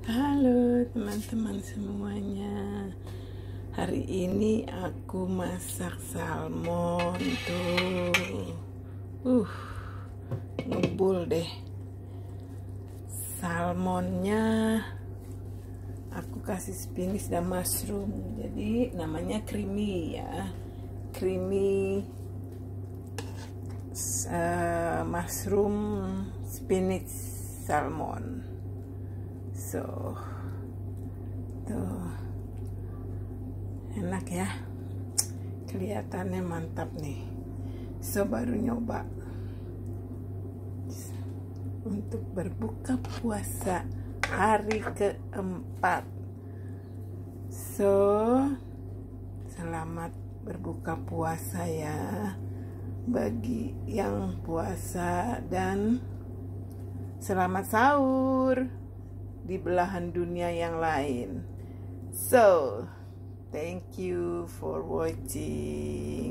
Halo teman-teman semuanya. Hari ini aku masak salmon tuh. Ngebul deh. Salmonnya aku kasih spinach dan mushroom. Jadi namanya creamy ya. Creamy mushroom spinach salmon. So, tuh enak ya, kelihatannya mantap nih. So baru nyoba untuk berbuka puasa hari keempat. So selamat berbuka puasa ya bagi yang puasa, dan selamat sahur di belahan dunia yang lain. So, thank you for watching.